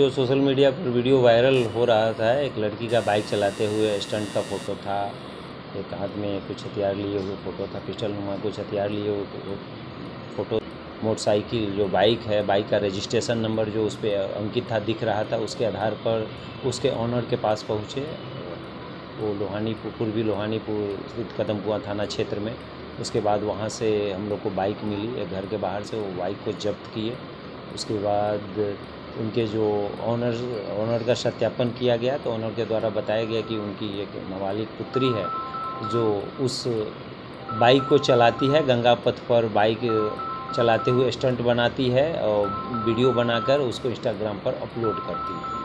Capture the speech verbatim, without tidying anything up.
Social media पर video viral हो रहा था, एक लड़की का बाइक चलाते हुए स्टंट का फ़ोटो था। एक हाथ में कुछ हथियार लिए हुए फ़ोटो था, पिस्टल नुमा कुछ हथियार लिए हुए फ़ोटो। मोटरसाइकिल जो बाइक है, बाइक का रजिस्ट्रेशन नंबर जो उस पर अंकित था दिख रहा था। उसके आधार पर उसके ऑनर के पास पहुँचे, वो लोहानीपुर, पूर्वी लोहानीपुर स्थित कदमकुआं थाना क्षेत्र में। उसके बाद वहाँ से हम लोग को बाइक मिली एक घर के बाहर से, वो बाइक को जब्त किए। उसके बाद उनके जो ऑनर ऑनर का सत्यापन किया गया, तो ऑनर के द्वारा बताया गया कि उनकी एक नाबालिग पुत्री है जो उस बाइक को चलाती है, गंगा पथ पर बाइक चलाते हुए स्टंट बनाती है और वीडियो बनाकर उसको इंस्टाग्राम पर अपलोड करती है।